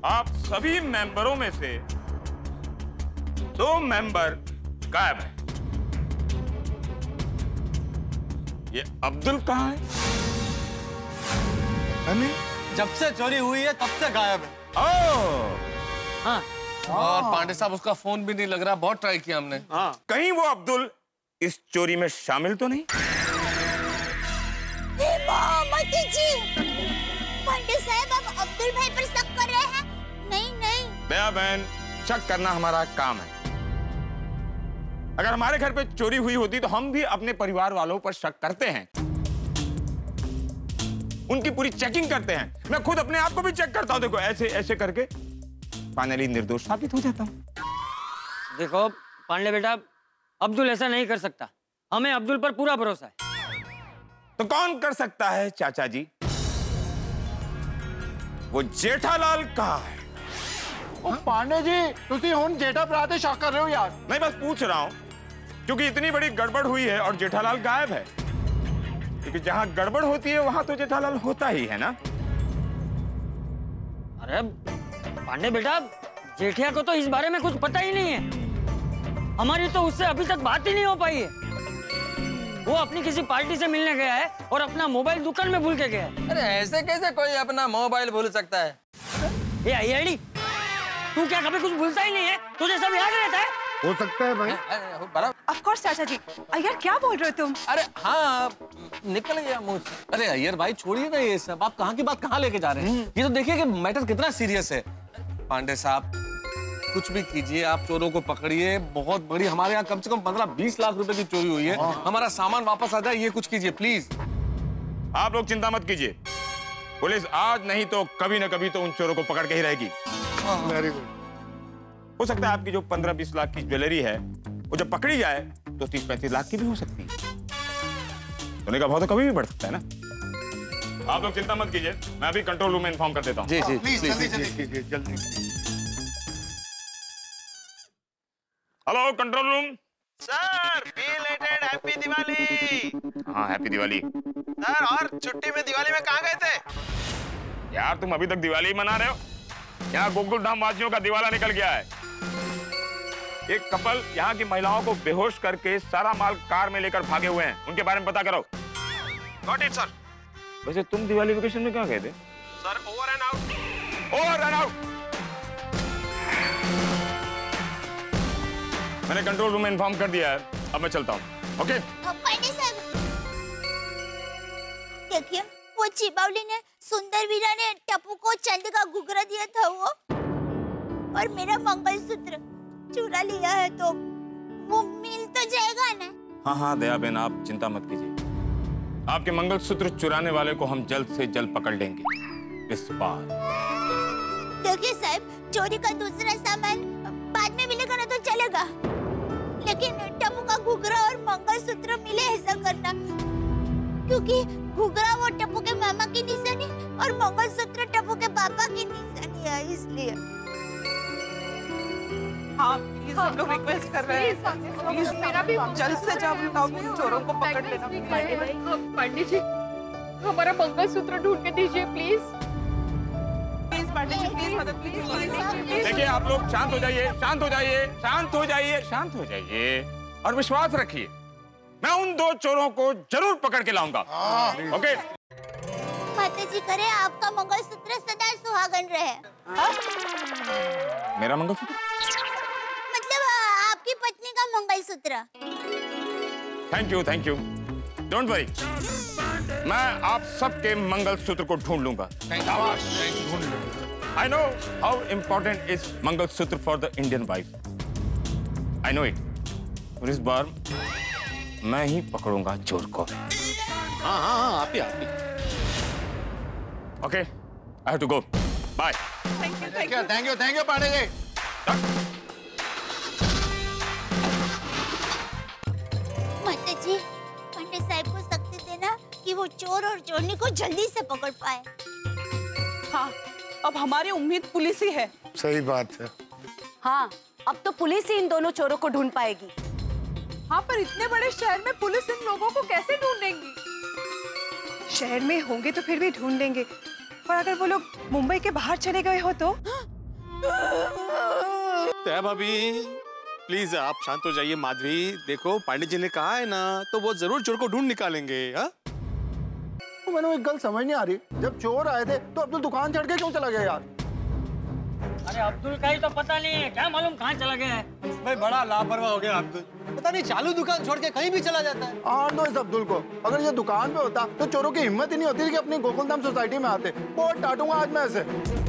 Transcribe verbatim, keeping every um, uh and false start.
आप सभी मेंबरों में से दो मेंबर गायब हैं। ये अब्दुल कहाँ है? अने? जब से चोरी हुई है तब से गायब है। ओह, हाँ। और पांडे साहब उसका फोन भी नहीं लग रहा, बहुत ट्राई किया हमने। हाँ। कहीं वो अब्दुल इस चोरी में शामिल तो नहीं? मोती जी, पांडे साहब अब अब्दुल भाई पर शक कर रहे हैं? नहीं नहीं दया बहन, शक करना हमारा काम है। अगर हमारे घर पे चोरी हुई होती तो हम भी अपने परिवार वालों पर शक करते हैं, उनकी पूरी चेकिंग करते हैं। मैं खुद अपने आप को भी चेक करता हूं। देखो ऐसे ऐसे करके फाइनली निर्दोष साबित हो जाता हूं। देखो पांडे बेटा, अब्दुल ऐसा नहीं कर सकता। हमें अब्दुल पर पूरा भरोसा है। तो कौन कर सकता है चाचा जी? वो जेठालाल कहाँ है? ओ पांडे जी, तुसी हुन जेठा भरा ते शक कर रहे हो यार? नहीं, बस पूछ रहा हूं क्योंकि इतनी बड़ी गड़बड़ हुई है और जेठालाल गायब है। क्योंकि जहां गड़बड़ होती है वहां तो जेठालाल होता ही है ना। अरे पांडे बेटा, जेठिया को तो इस बारे में कुछ पता ही नहीं है। हमारी तो उससे अभी तक बात ही नहीं हो पाई है। वो अपनी किसी पार्टी से मिलने गया है और अपना मोबाइल दुकान में भूल के गया है। अरे ऐसे कैसे कोई अपना मोबाइल भूल सकता है? ये आईआईडी, तू क्या कभी कुछ भूलता ही नहीं है? तुझे सब याद रहता है? हो सकता है भाई। ऑफ कोर्स चाचा जी। अय्यर क्या बोल रहे हो तुम? अरे हाँ, निकल गया मुंह से। अरे अय्यर भाई छोड़िए ना ये सब, आप कहाँ की बात कहाँ लेके जा रहे हैं? ये तो देखिए कि मैटर कितना सीरियस है। पांडे साहब कुछ भी कीजिए, आप चोरों को पकड़िए। बहुत बड़ी, हमारे यहाँ कम से कम पंद्रह बीस लाख रुपए की चोरी हुई है। हमारा सामान वापस आ जाए, ये कुछ कीजिए प्लीज। आप लोग चिंता मत कीजिए, पुलिस आज नहीं तो कभी ना कभी तो उन चोरों को पकड़ के ही रहेगी। Very good. हो सकता है आपकी जो पंद्रह बीस लाख की ज्वेलरी है वो जब पकड़ी जाए तो तीस पैंतीस लाख की भी हो सकती है। सोने का भाव तो कभी भी बढ़ सकता है ना। आप लोग चिंता मत कीजिए, मैं अभी कंट्रोल रूम में इन्फॉर्म कर देता हूँ। जी जी प्लीज जल्दी जल्दी कीजिए, जल्दी। Hello control room. Sir, belated happy Diwali. हाँ हैप्पी दिवाली। सर, और छुट्टी में दिवाली में कहाँ गए थे? यार तुम अभी तक दिवाली ही मना रहे हो? यहाँ गोकुल धाम वासियों का दिवाला निकल गया है। एक कपल यहाँ की महिलाओं को बेहोश करके सारा माल कार में लेकर भागे हुए हैं। उनके बारे में पता करो। Got it sir. वैसे तुम दिवाली वेकेशन में कहाँ गए थे? Sir, over and out. Over and out. मैंने कंट्रोल रूम में इन्फॉर्म कर दिया है, अब मैं चलता हूँ। ओके? पांडे साहब, देखिए वो चिबावली ने, सुंदर वीरा ने टप्पू को चांदी का घुघरा दिया था वो, और मेरा मंगलसूत्र चुरा लिया है, तो वो मिल तो जाएगा ना? हाँ हाँ दया बहन, आप चिंता मत कीजिए। आपके मंगलसूत्र चुराने वाले को हम जल्द से जल्द पकड़ लेंगे इस बार। देखिए साहब, चोरी का दूसरा सामान बाद में मिलेगा ना तो चलेगा, लेकिन टप्पू का घुघरा और मंगलसूत्र मिले ऐसा करना, क्योंकि घुघरा वो टप्पू के मामा की निशानी और मंगलसूत्र टप्पू के पापा की निशानी है, इसलिए। हाँ प्लीज, हम लोग रिक्वेस्ट कर रहे हैं, प्लीज मेरा भी जल्द से जल्द उन चोरों को पकड़ लेना। पंडित जी, हमारा मंगलसूत्र ढूंढ के दीजिए please. Please Pandit ji, please मदद कीजिए। देखिए आप लोग शांत हो जाइए, शांत हो जाइए, शांत हो जाइए, शांत हो जाइए और विश्वास रखिए, मैं उन दो चोरों को जरूर पकड़ के लाऊंगा। ओके? माता जी करे आपका मंगलसूत्र सदा सुहागन रहे। मेरा मंगलसूत्र? मतलब आपकी पत्नी का mangalsutra. Thank you, thank you. Don't worry, मैं आप सबके मंगलसूत्र को ढूंढ लूंगा। I know how important is mangalsutra for the Indian wife. I know it. और इस बार मैं ही पकड़ूंगा चोर को। हाँ हाँ हाँ, आप ही आप ही। Okay, I have to go. Bye. Thank you, thank you, thank you, thank you Pandey ji. माता जी, पांडे साहब को शक्ति देना कि वो चोर और चोरनी को जल्दी से पकड़ पाए। हाँ, अब हमारी उम्मीद पुलिस ही है। सही बात है। हाँ, अब तो पुलिस ही इन दोनों चोरों को ढूंढ पाएगी। हाँ, पर इतने बड़े शहर में पुलिस इन लोगों को कैसे ढूंढेगी? शहर में होंगे तो फिर भी ढूंढ लेंगे, पर अगर वो लोग मुंबई के बाहर चले गए हो तो? तय भाभी प्लीज आप शांत हो जाइए। माधवी देखो पांडे जी ने कहा है ना, तो वो जरूर चोर को ढूंढ निकालेंगे। हाँ तो मैंने एक गल समझ नहीं आ रही, जब चोर आए थे तो अब्दुल दुकान छड़ के क्यों चला गया यार? अरे अब्दुल का ही तो पता नहीं है, क्या मालूम कहाँ चला गया है। भाई बड़ा लापरवाह हो गया अब्दुल, पता नहीं चालू दुकान छोड़ के कहीं भी चला जाता है। आन दो इस अब्दुल को, अगर ये दुकान पे होता तो चोरों की हिम्मत ही नहीं होती कि अपनी गोकुलधाम सोसाइटी में आते। बहुत डांटूंगा आज मैं ऐसे।